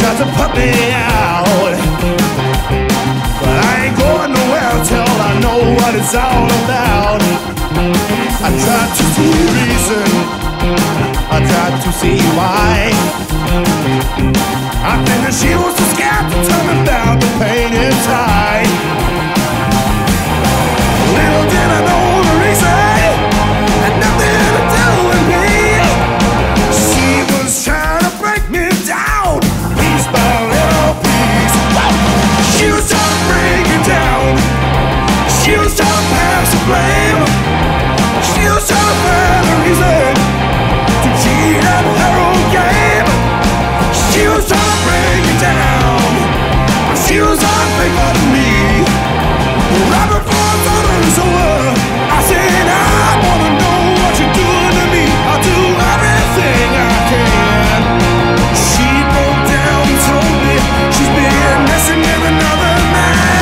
tried to put me out, but I ain't going nowhere till I know what it's all about. I tried to see reason, I tried to see why. I think that she was too scared to tell me about the pain inside. Little did I know the reason had nothing to do with me. She was trying to break me down, piece by little piece. She was trying to break it down. She was trying to pass the blame. She was trying to find a reason to cheat at her own game. She was trying to break it down. She was unfaithful to me. Right before I thought it was over, I said, I wanna know what you're doing to me. I'll do everything I can. She broke down and told me she's been messing with another man.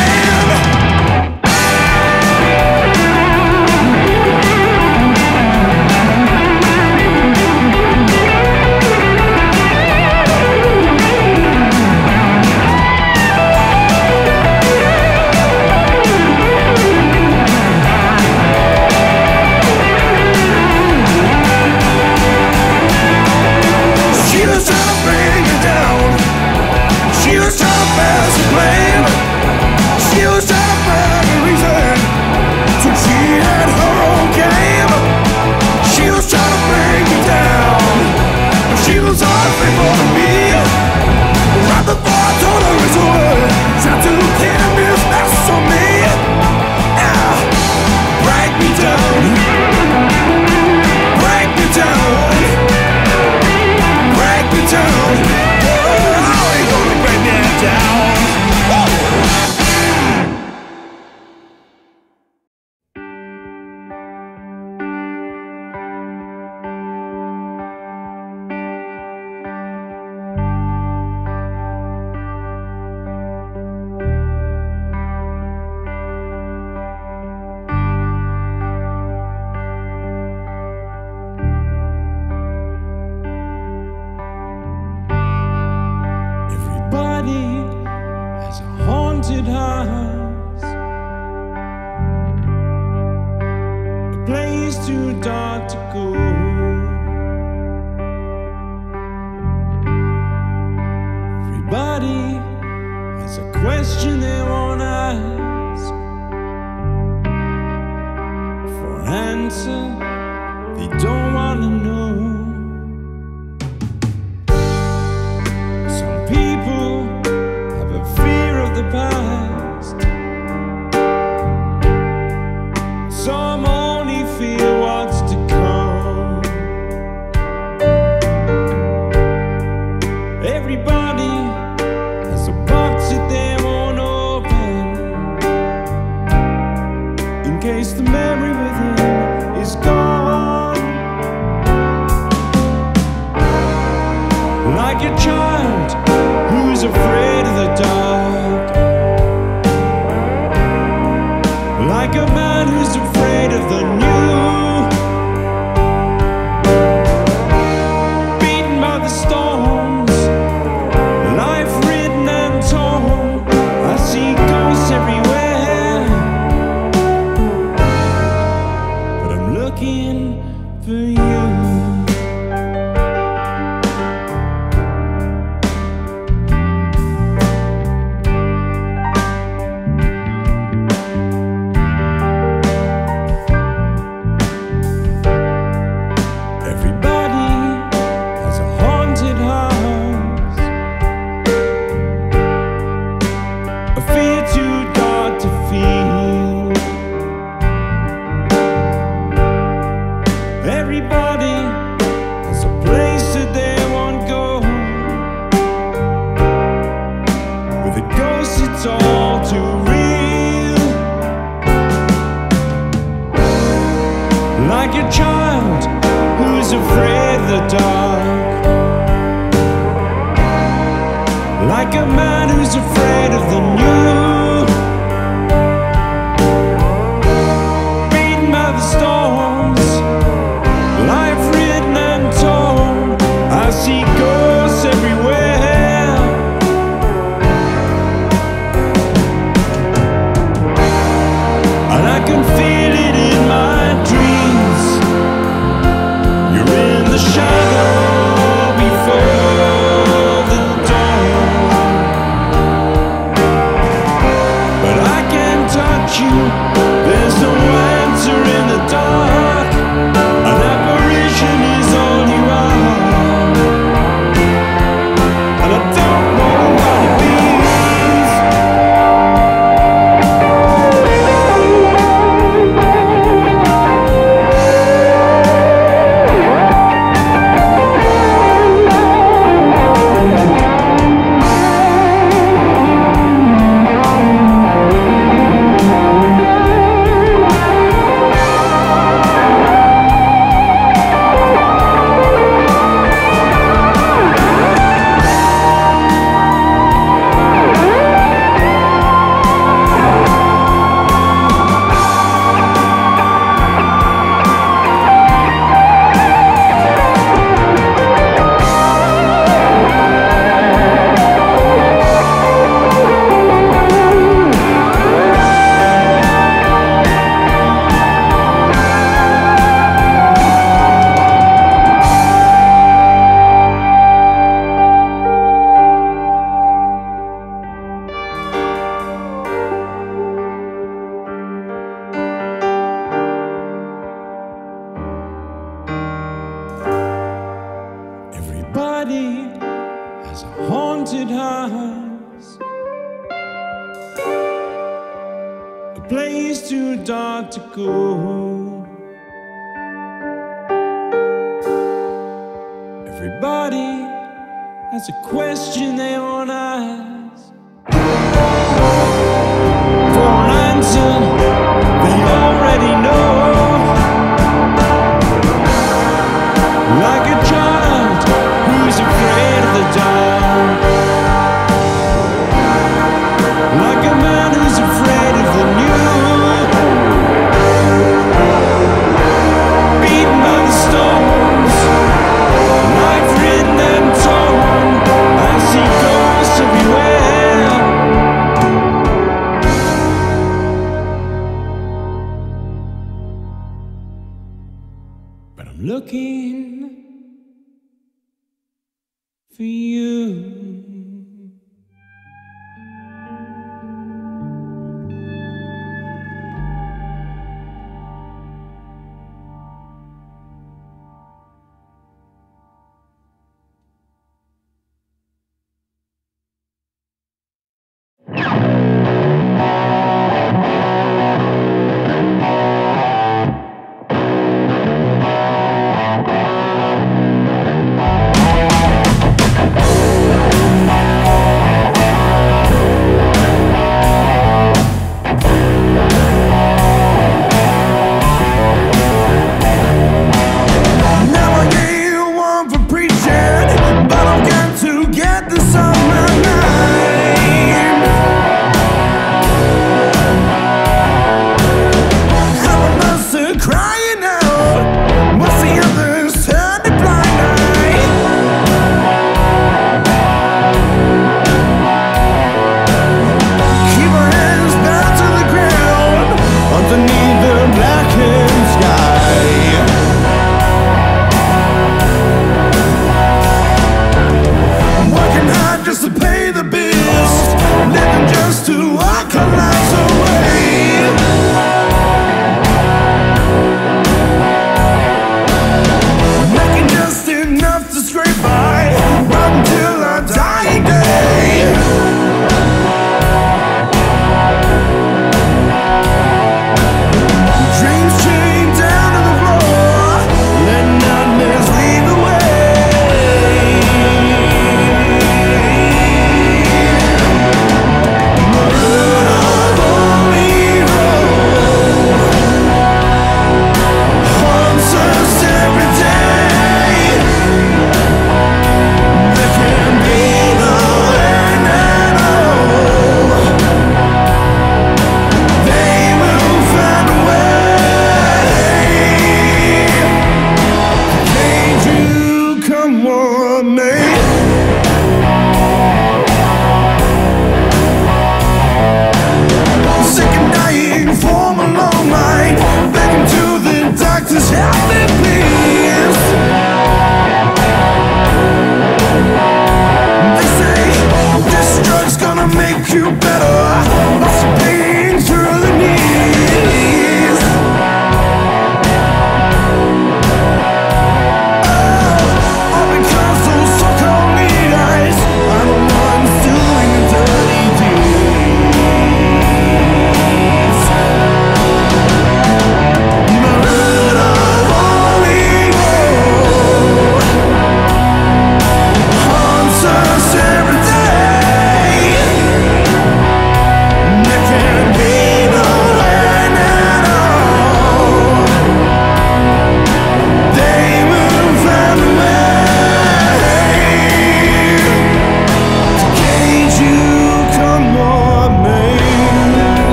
Like a man who's afraid of the new. see ghosts everywhere. haunted house, a place too dark to go. Everybody has a question they want to ask. For an answer they already know. Like a child who's afraid of the dark, like a man who's afraid of the new, beaten by the storms, life written and torn. I see ghosts everywhere, but I'm looking for you.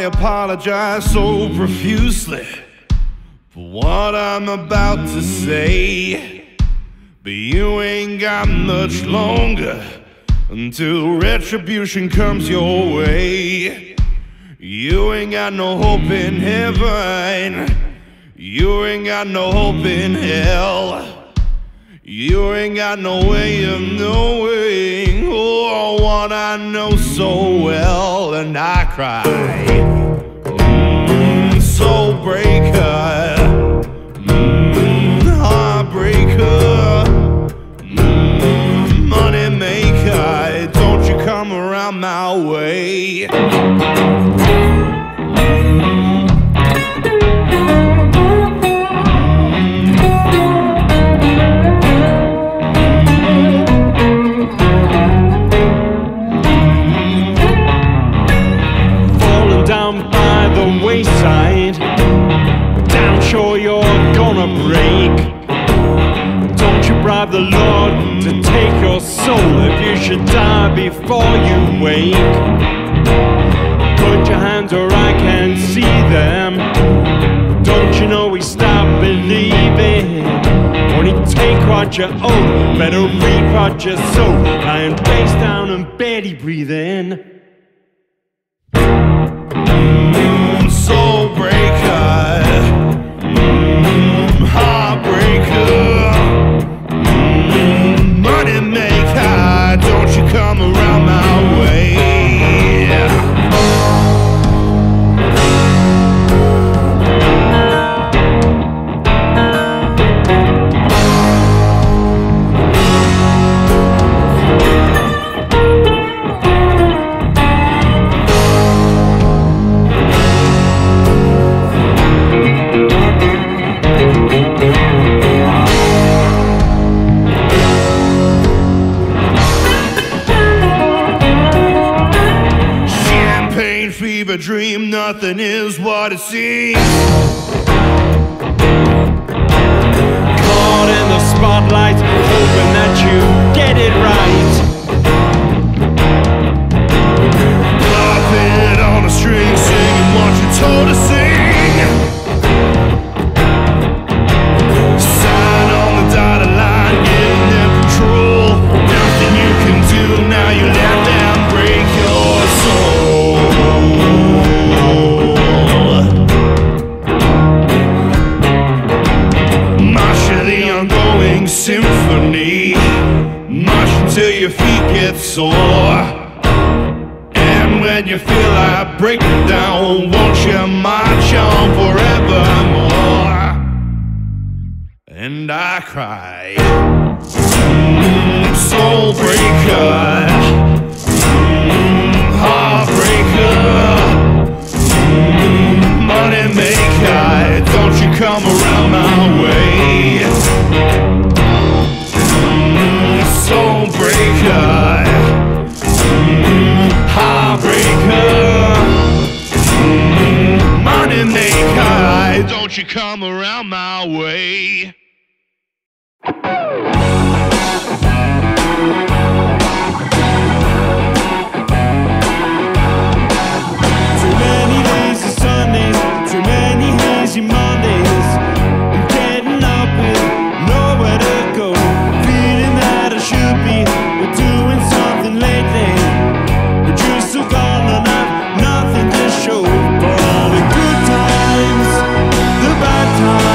apologize so profusely for what I'm about to say, but you ain't got much longer until retribution comes your way. You ain't got no hope in heaven, you ain't got no hope in hell, you ain't got no way of knowing what I know so well. And I cry, soul breaker, heartbreaker, money maker, don't you come around my way. Damn sure you're gonna break. Don't you bribe the Lord to take your soul if you should die before you wake. Put your hands where I can see them. Don't you know we stop believing? Only take what you owe, better reap what you sow. Lying face down and barely breathing. Soul breaker, heartbreaker, money maker, don't you come around my way. Fever dream, nothing is what it seems. Caught in the spotlight, hoping that you get it right. Puppet on a string, singing what you told to sing. Sign on the dotted line, getting in control. Nothing you can do now, you let them break your soul. Symphony, march until your feet get sore. And when you feel like breaking down, won't you march on forevermore? And I cry, soul breaker, heartbreaker, money maker, don't you come around my way. Soul breaker, heartbreaker, money maker, don't you come around my way. Too many lazy Sundays, too many hazy Mondays. I'm getting up with nowhere to go. Should be, we're doing something lately, but you still got enough, nothing to show for all the good times, the bad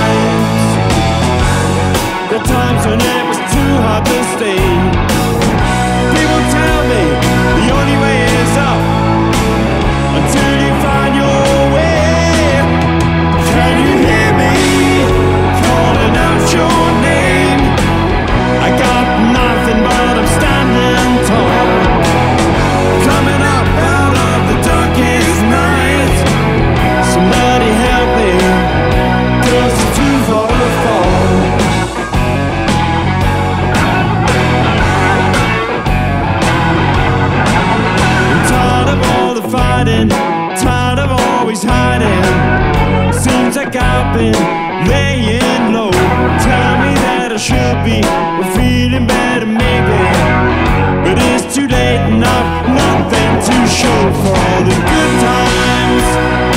times, the times when it was too hard to stay. People tell me the only way is up until you find your way. Can you hear me calling out your name? I got nothing but I'm standing tall, coming up out of the darkest night. Somebody help me, 'cause it's too far to fall. I'm tired of all the fighting, tired of always hiding. Seems like I've been laying low. Tell me that I should be feeling better maybe, but it's too late and I've nothing to show for all the good times,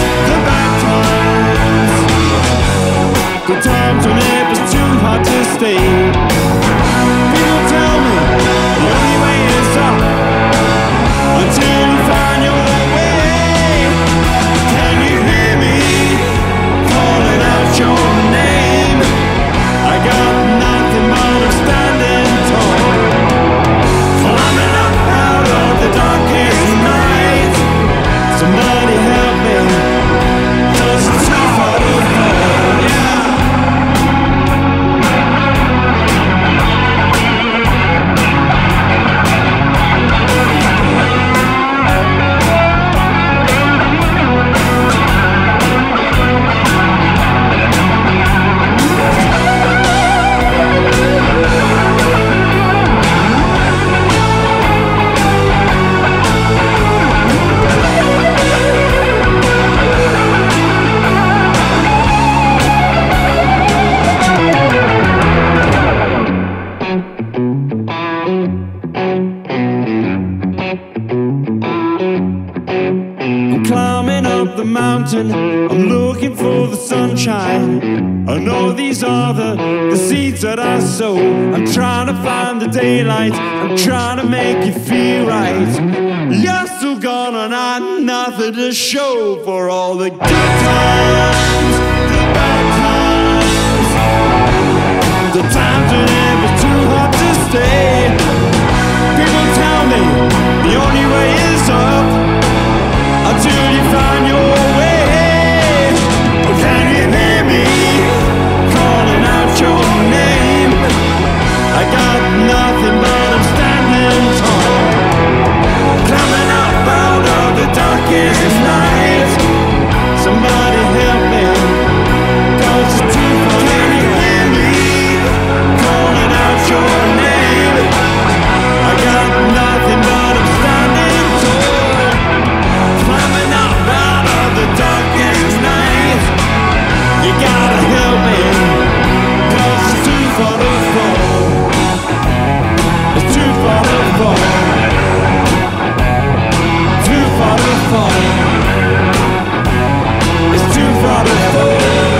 The times when it was too hard to stay. People tell me the only way is up until you find your way. Can you hear me calling out your name? I got nothing but I'm standing tall, climbing up out of the darkest night. Somebody help me, 'cause it's too far to fall. Yeah. I'm looking for the sunshine. I know these are the seeds that I sow. I'm trying to find the daylight. I'm trying to make you feel right. You're still gone and I nothing to show for all the good times, the bad times, the times when it was too hard to stay. People tell me the only way is up until you find your way. Can you hear me calling out your name? I got nothing but I'm standing tall, climbing up out of the darkest night. Somebody help me, 'cause it's too far. Can you hear me calling out your name? I got nothing but I'm standing tall, climbing up out of the darkest night. You gotta help me, 'cause it's too far to fall. It's too far to fall. Too far to fall. It's too far to fall.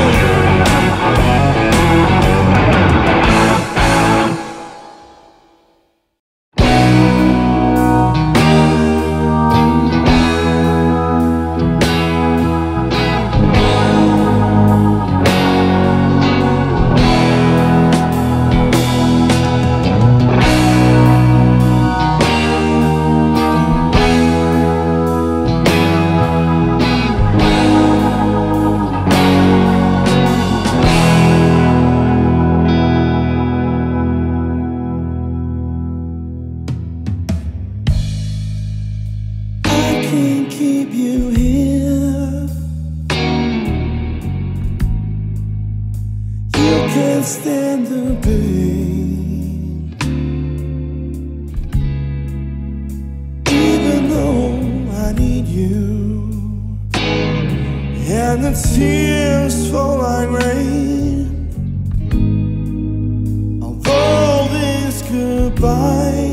Stand the pain, even though I need you, and the tears fall like rain. Although this goodbye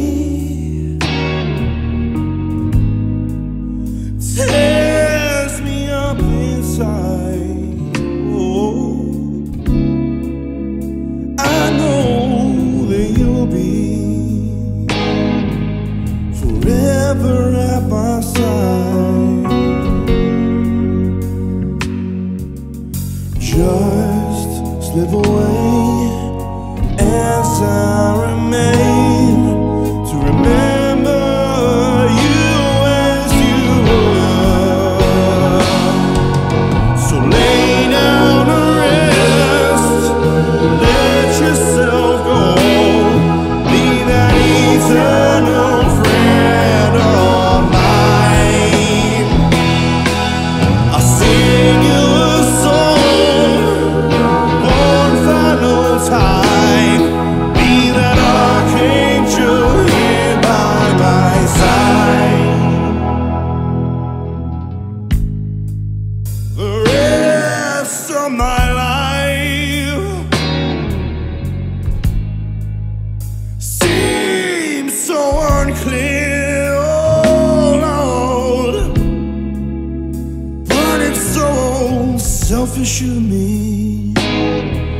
tears me up inside, oh, I know that you'll be forever at my side. Just slip away as I remain to remember you as you were. So lay down and rest, let yourself go, be that eternal friend of mine. I'll sing you a song one final time, be that archangel here by my side. The rest of my life seems so unclear, oh Lord, but it's so selfish of me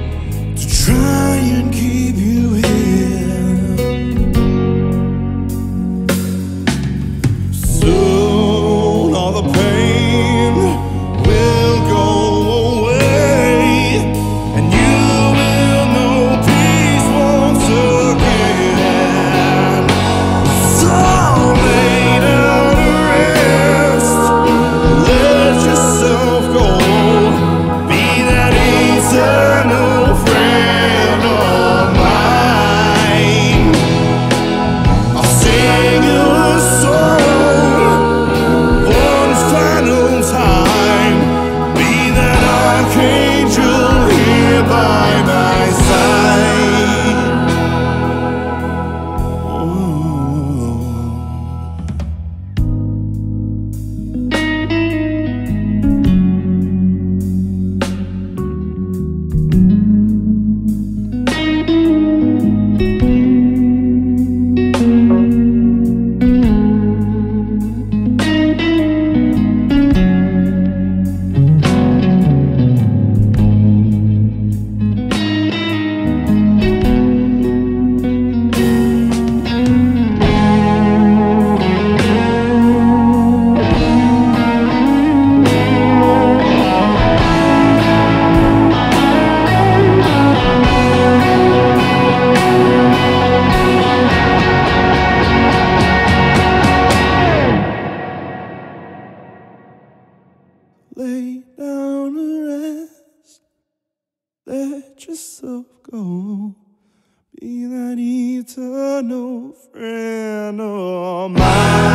lay down to rest. Let yourself go. Be that eternal friend of mine.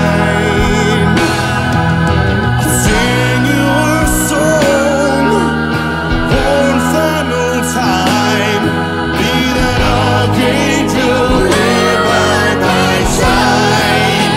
I'll sing you a song one final time. Be that archangel here by my side.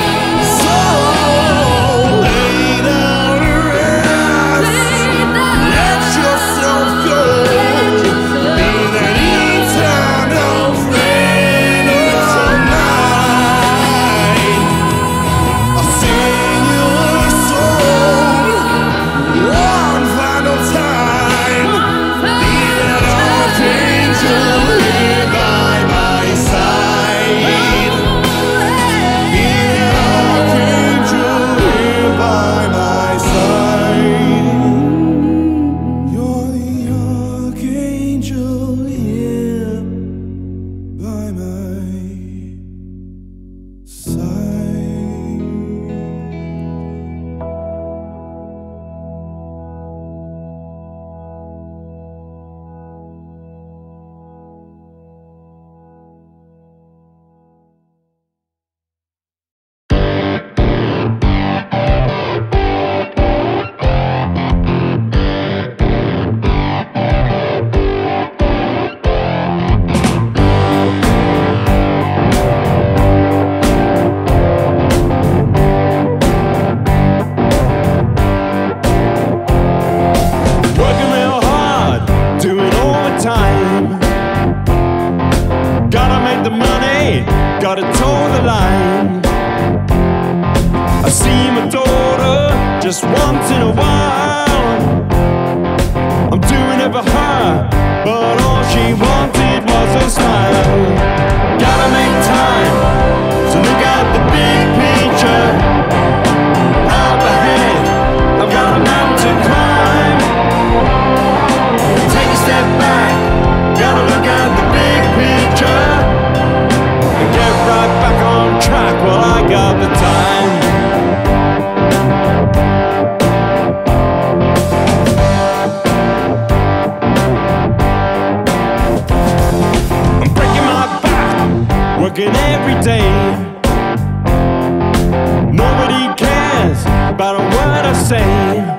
So lay down to rest. Let yourself go. Be that eternal friend of mine. I'll sing you a song one final time. Be that archangel here by my side. Be that archangel here by my side. You're the archangel here by my side. Working real hard, doing overtime. Gotta make the money, gotta toe the line. I see my daughter just once in a while. I'm doing it for her, but all she wanted was a smile. Gotta make time to look at the big picture. Up ahead, I've got a mountain to climb. Take a step back, gotta look at the big picture and get right back on track while I got the time. I'm breaking my back, working every day. Nobody cares about a word I say.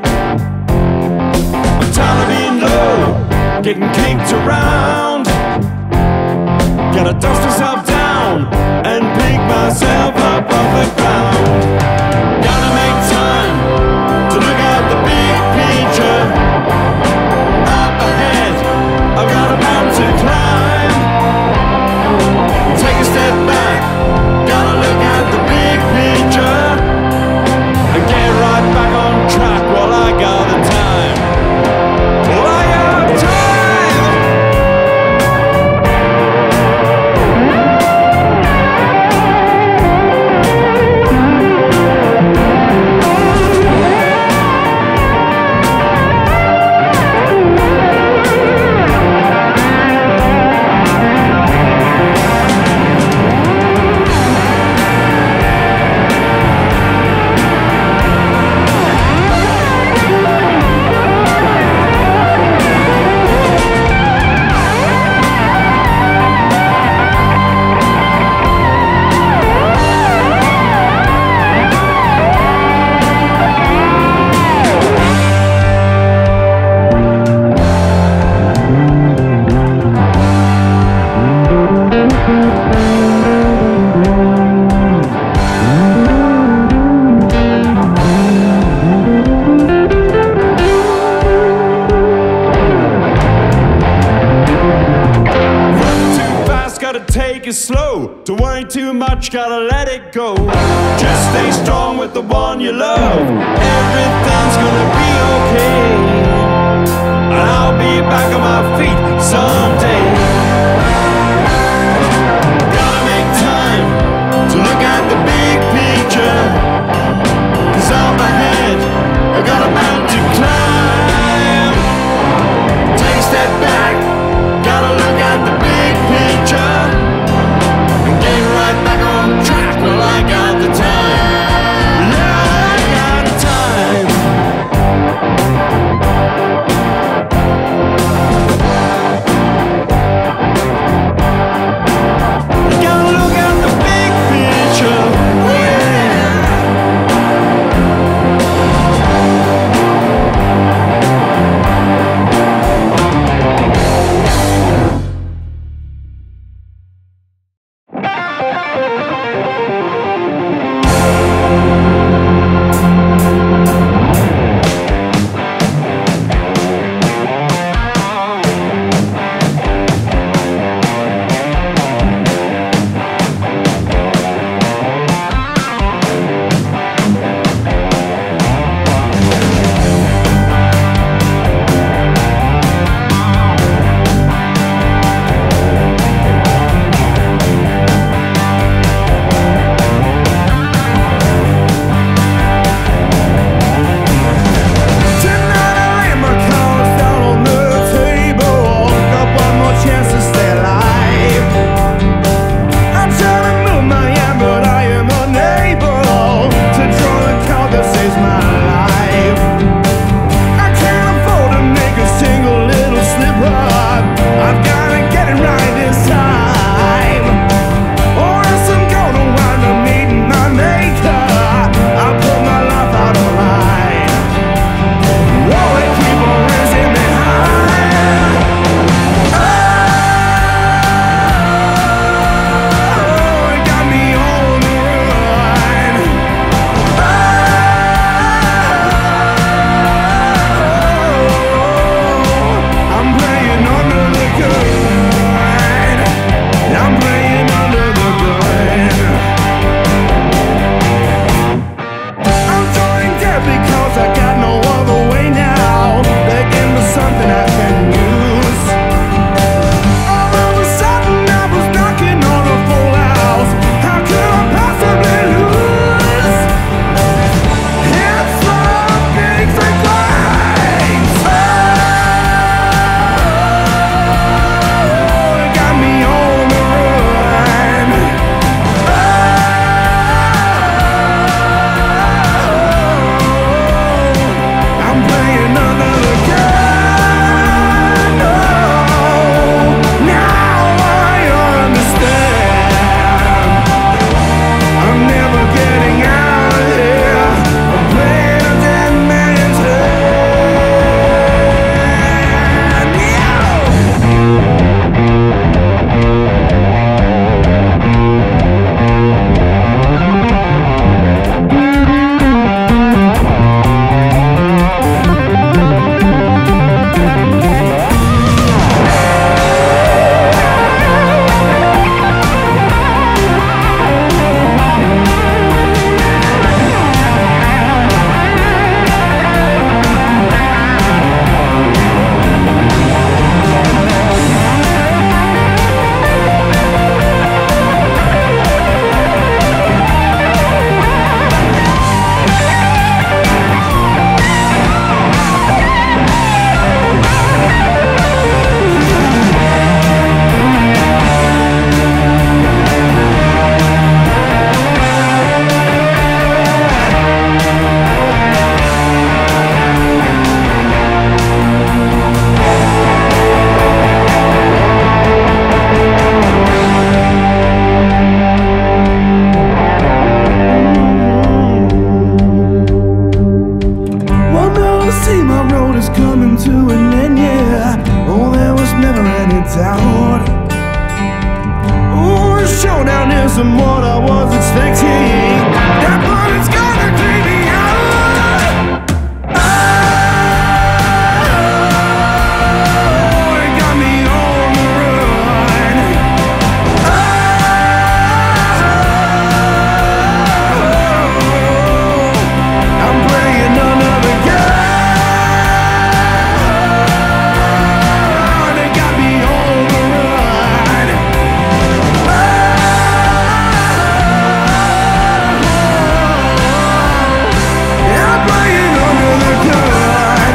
I'm tired of being low, getting kicked around. Gotta dust myself down and pick myself up off the ground. Gotta make time to look at the big picture. Up ahead, I've got a mountain to climb. Take a step back, gotta look at the big picture and get right back on track while I got the time. While I got time. Take it slow, don't worry too much, gotta let it go. Just stay strong with the one you love. Everything's gonna be okay, and I'll be back on my feet someday. Gotta make time to look at the big picture, 'cause up ahead I got a mountain to climb. Take a step back, gotta look at the big picture. Right back on track, well I got the time. Yeah, I got time. is coming to an end, yeah. Oh, there was never any doubt. Oh, the showdown isn't what I was expecting. That bullet's gonna clean me out. Oh, it got me on the run. Oh, I'm praying under the gun. It got me on the run. I'm praying under the gun.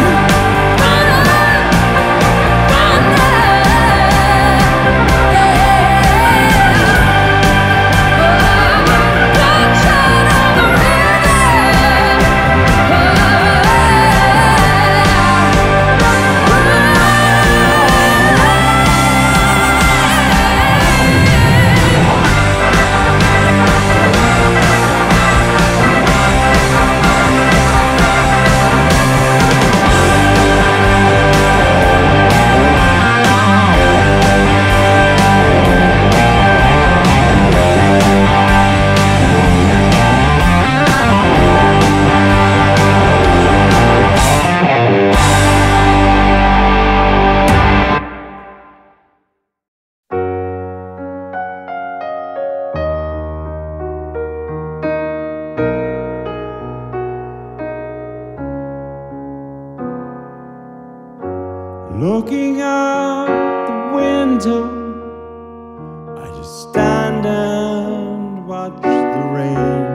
Looking out the window, I just stand and watch the rain.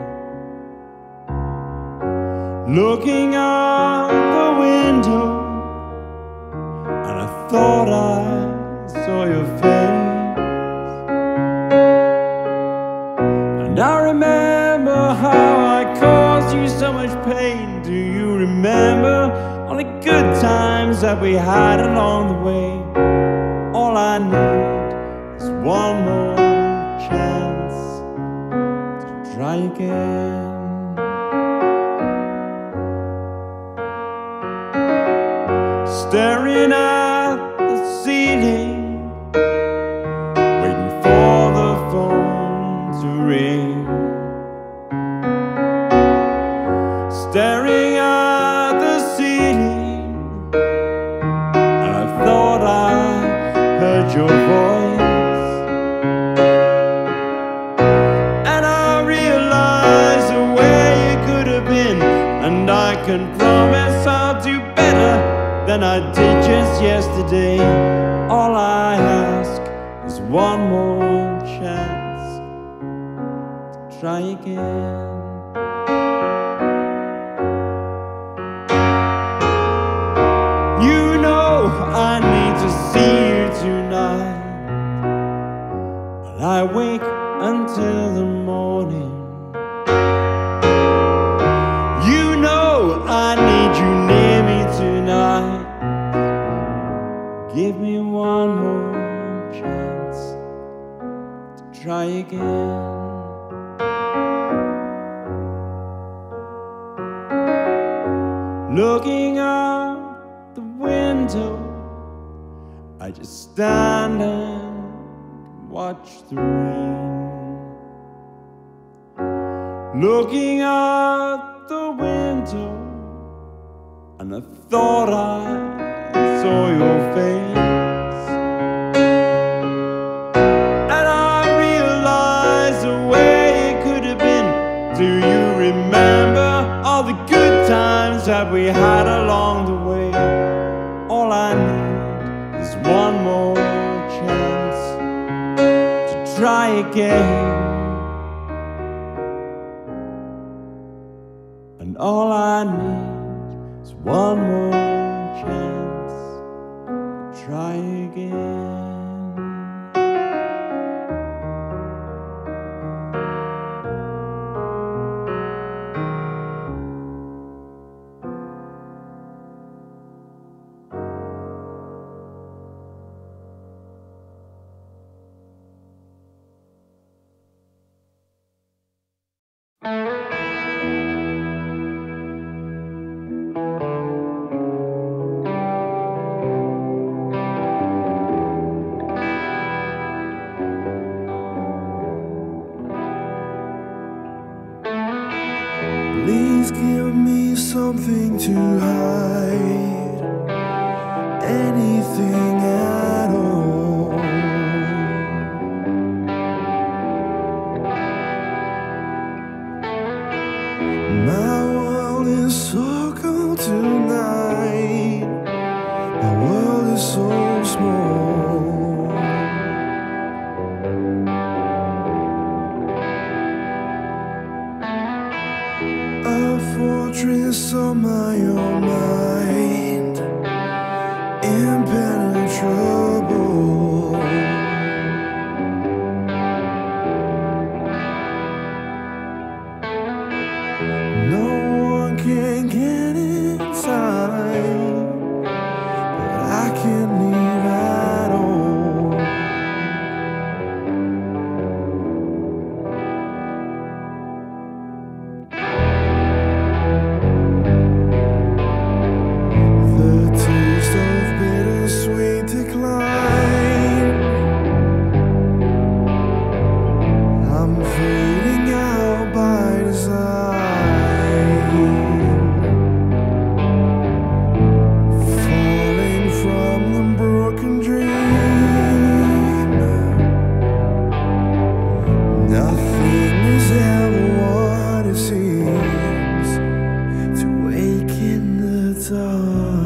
Looking out the window, and I thought I saw your face. And I remember how I caused you so much pain. Do you remember all the good times that we had along the way? All I need is one more chance to try again. Staring at the ceiling, waiting for the phone to ring. Staring at the ceiling, and I thought I heard your voice. And I realized the way it could have been, and I can promise I'll do better than I did just yesterday. All I ask is one more chance to try again. You know I need to see you tonight, but I wake until the morning. You know I need you near me tonight. Give me one more chance to try again. Looking out the window, I just stand and watch the rain. Looking out the window, and I thought I saw your face. And I realized the way it could have been. Do you remember all the good times that we had along the way? All I need is one more chance to try again. And all I need is one more chance to try again. to hide anything at all. My world is so cold tonight. My world is so small. A fortress of my own mind, impenetrable. No one can get inside, but I can't leave at all. The taste of bittersweet decline. I'm fading out by design, falling from the broken dream. Nothing is ever what it seems to wake in the dark.